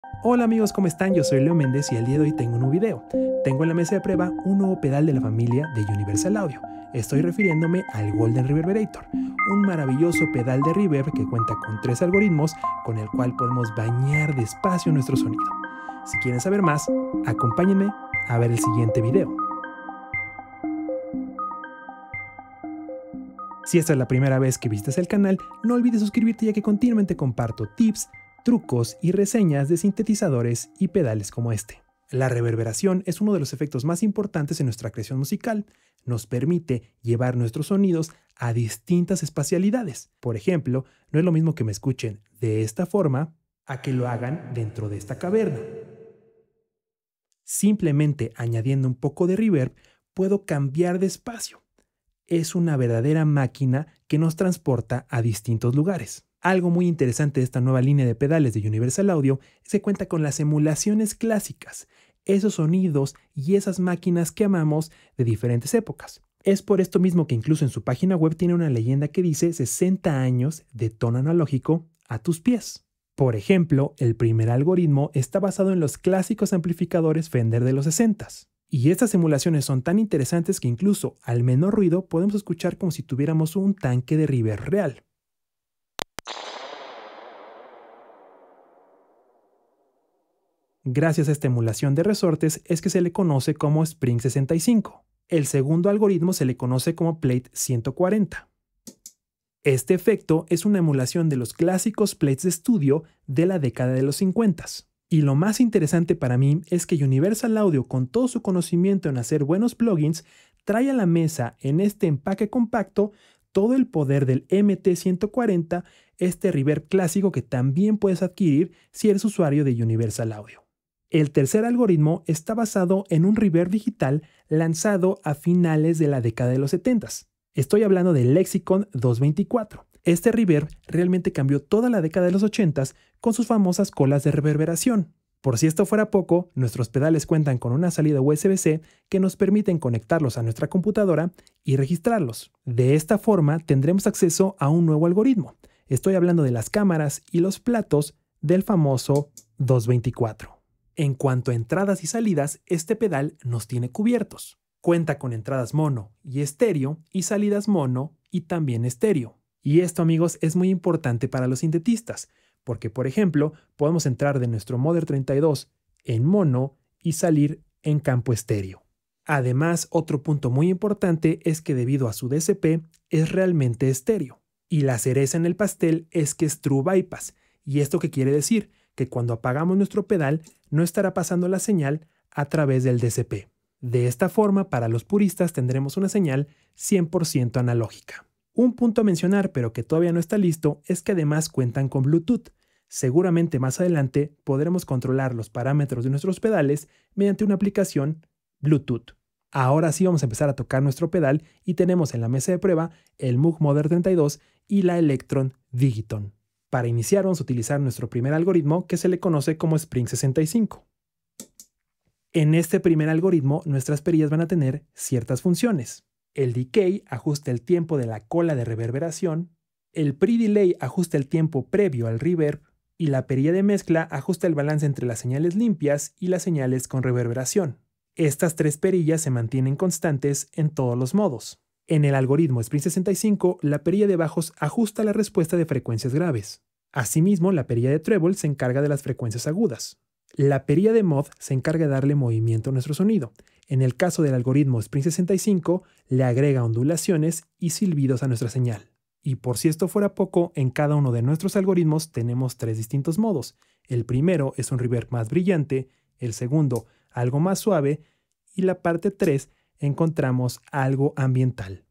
Hola amigos, ¿cómo están? Yo soy Leo Méndez y el día de hoy tengo un nuevo video. Tengo en la mesa de prueba un nuevo pedal de la familia de Universal Audio. Estoy refiriéndome al Golden Reverberator, un maravilloso pedal de reverb que cuenta con 3 algoritmos con el cual podemos bañar despacio nuestro sonido. Si quieren saber más, acompáñenme a ver el siguiente video. Si esta es la primera vez que visitas el canal, no olvides suscribirte ya que continuamente comparto tips, trucos y reseñas de sintetizadores y pedales como este. La reverberación es uno de los efectos más importantes en nuestra creación musical. Nos permite llevar nuestros sonidos a distintas espacialidades. Por ejemplo, no es lo mismo que me escuchen de esta forma a que lo hagan dentro de esta caverna. Simplemente añadiendo un poco de reverb, puedo cambiar de espacio. Es una verdadera máquina que nos transporta a distintos lugares. Algo muy interesante de esta nueva línea de pedales de Universal Audio es que cuenta con las emulaciones clásicas, esos sonidos y esas máquinas que amamos de diferentes épocas. Es por esto mismo que incluso en su página web tiene una leyenda que dice 60 años de tono analógico a tus pies. Por ejemplo, el primer algoritmo está basado en los clásicos amplificadores Fender de los 60s. Y estas emulaciones son tan interesantes que incluso al menor ruido podemos escuchar como si tuviéramos un tanque de reverb real. Gracias a esta emulación de resortes es que se le conoce como Spring 65. El segundo algoritmo se le conoce como Plate 140. Este efecto es una emulación de los clásicos plates de estudio de la década de los 50s. Y lo más interesante para mí es que Universal Audio, con todo su conocimiento en hacer buenos plugins, trae a la mesa en este empaque compacto todo el poder del MT140, este reverb clásico que también puedes adquirir si eres usuario de Universal Audio. El tercer algoritmo está basado en un reverb digital lanzado a finales de la década de los 70s. Estoy hablando del Lexicon 224. Este reverb realmente cambió toda la década de los 80s con sus famosas colas de reverberación. Por si esto fuera poco, nuestros pedales cuentan con una salida USB-C que nos permiten conectarlos a nuestra computadora y registrarlos. De esta forma tendremos acceso a un nuevo algoritmo. Estoy hablando de las cámaras y los platos del famoso 224. En cuanto a entradas y salidas, este pedal nos tiene cubiertos. Cuenta con entradas mono y estéreo y salidas mono y también estéreo. Y esto, amigos, es muy importante para los sintetistas, porque, por ejemplo, podemos entrar de nuestro Model 32 en mono y salir en campo estéreo. Además, otro punto muy importante es que debido a su DSP es realmente estéreo. Y la cereza en el pastel es que es True Bypass. ¿Y esto qué quiere decir? Que cuando apagamos nuestro pedal no estará pasando la señal a través del DSP. De esta forma, para los puristas tendremos una señal 100% analógica. Un punto a mencionar, pero que todavía no está listo, es que además cuentan con Bluetooth. Seguramente más adelante podremos controlar los parámetros de nuestros pedales mediante una aplicación Bluetooth. Ahora sí vamos a empezar a tocar nuestro pedal y tenemos en la mesa de prueba el Moog Model 32 y la Electron Digiton. Para iniciar vamos a utilizar nuestro primer algoritmo que se le conoce como Spring 65. En este primer algoritmo nuestras perillas van a tener ciertas funciones. El decay ajusta el tiempo de la cola de reverberación, el pre-delay ajusta el tiempo previo al reverb y la perilla de mezcla ajusta el balance entre las señales limpias y las señales con reverberación. Estas 3 perillas se mantienen constantes en todos los modos. En el algoritmo Spring 65, la perilla de bajos ajusta la respuesta de frecuencias graves. Asimismo, la perilla de treble se encarga de las frecuencias agudas. La perilla de mod se encarga de darle movimiento a nuestro sonido. En el caso del algoritmo Spring 65, le agrega ondulaciones y silbidos a nuestra señal. Y por si esto fuera poco, en cada uno de nuestros algoritmos tenemos 3 distintos modos. El primero es un reverb más brillante, el segundo algo más suave y la parte 3 encontramos algo ambiental.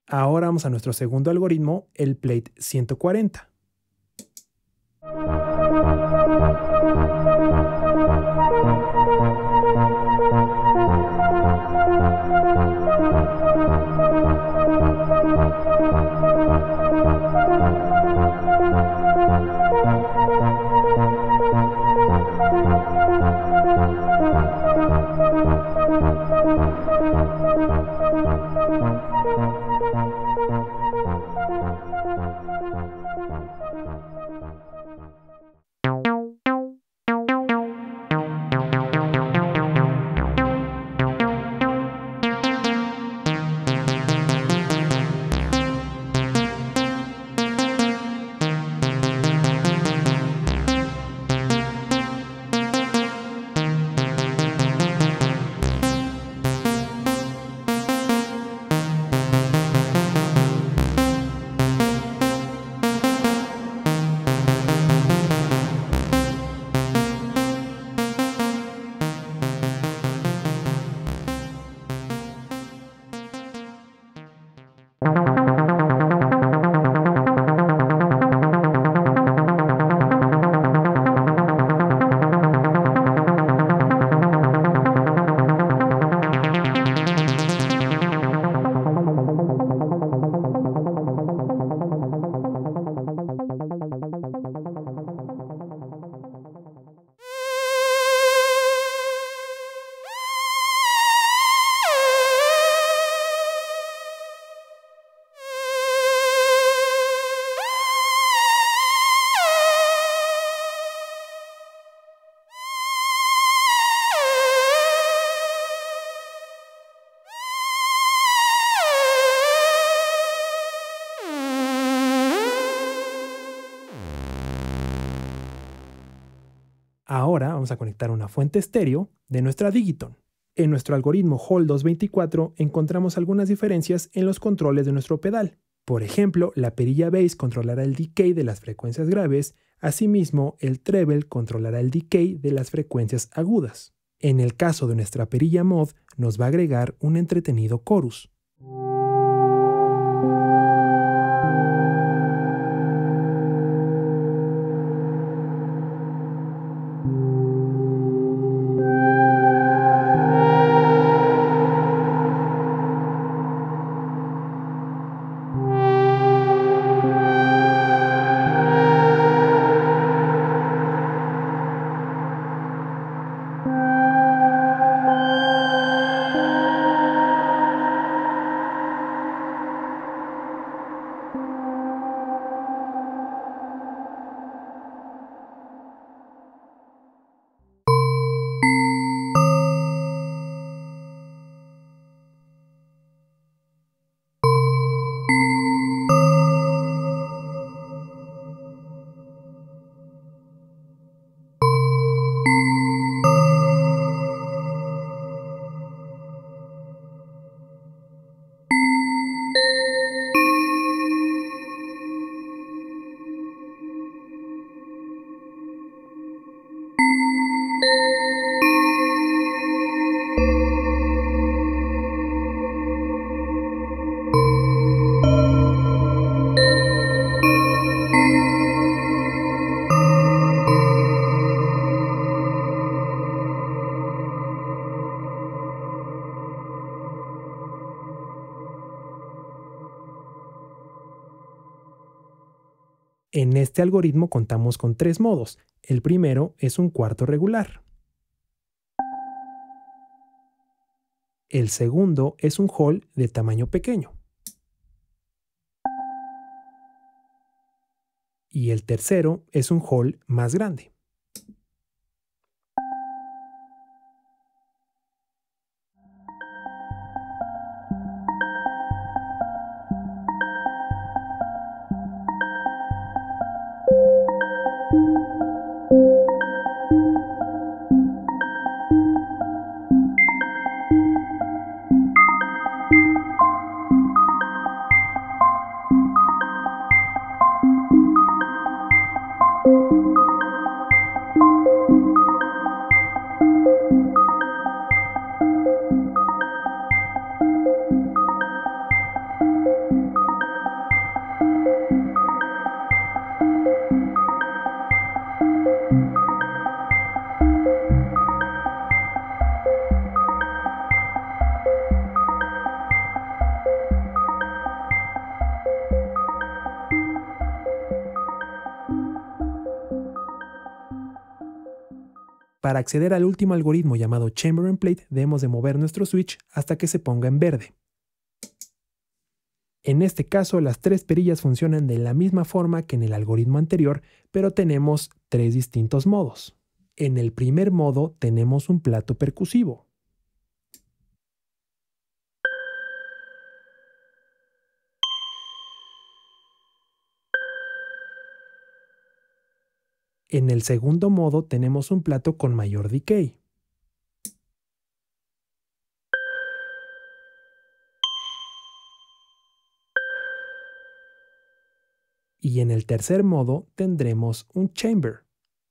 Ahora vamos a nuestro segundo algoritmo, el Plate 140. Ahora vamos a conectar una fuente estéreo de nuestra Digiton. En nuestro algoritmo Hall 224 encontramos algunas diferencias en los controles de nuestro pedal. Por ejemplo, la perilla bass controlará el decay de las frecuencias graves, asimismo el treble controlará el decay de las frecuencias agudas. En el caso de nuestra perilla mod nos va a agregar un entretenido chorus. En este algoritmo contamos con tres modos. El primero es un cuarto regular. El segundo es un hall de tamaño pequeño. Y el tercero es un hall más grande. Para acceder al último algoritmo llamado Chamber and Plate, debemos de mover nuestro switch hasta que se ponga en verde. En este caso, las 3 perillas funcionan de la misma forma que en el algoritmo anterior, pero tenemos 3 distintos modos. En el primer modo tenemos un plato percusivo. En el segundo modo tenemos un plato con mayor decay. Y en el tercer modo tendremos un chamber.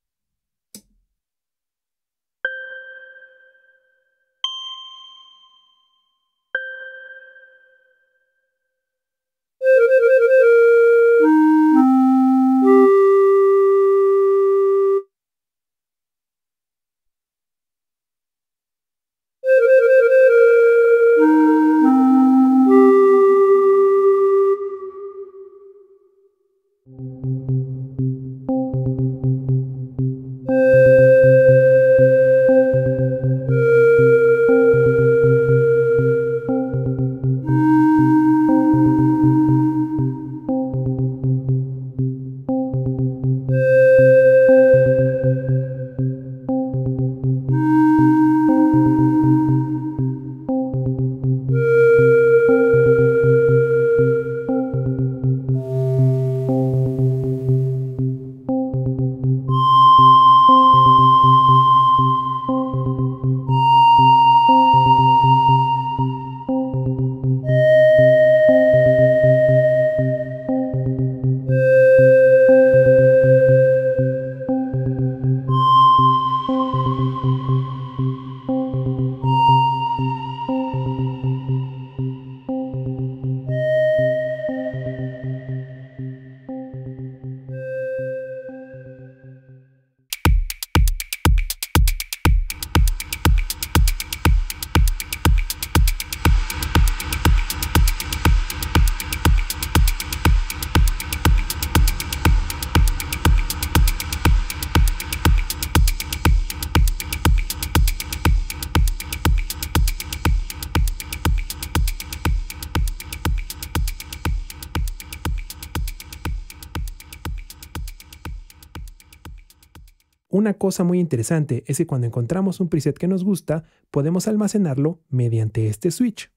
Una cosa muy interesante es que cuando encontramos un preset que nos gusta, podemos almacenarlo mediante este switch.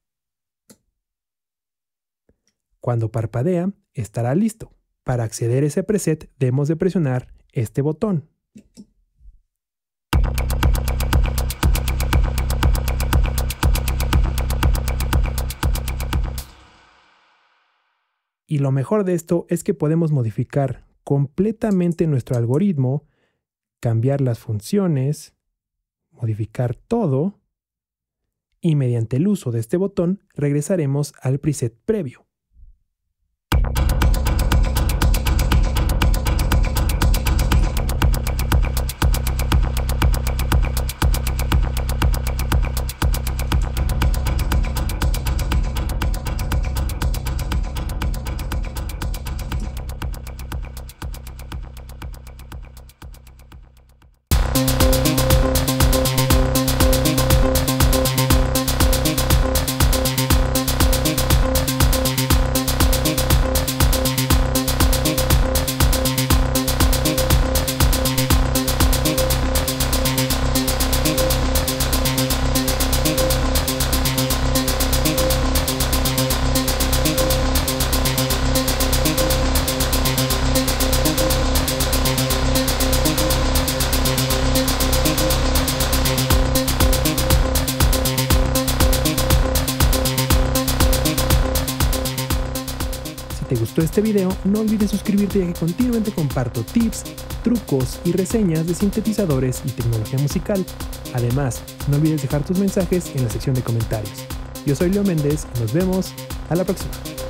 Cuando parpadea, estará listo. Para acceder a ese preset, debemos de presionar este botón. Y lo mejor de esto es que podemos modificar completamente nuestro algoritmo, cambiar las funciones, modificar todo, y mediante el uso de este botón regresaremos al preset previo. Si te gustó este video, no olvides suscribirte ya que continuamente comparto tips, trucos y reseñas de sintetizadores y tecnología musical. Además, no olvides dejar tus mensajes en la sección de comentarios. Yo soy Leo Méndez y nos vemos a la próxima.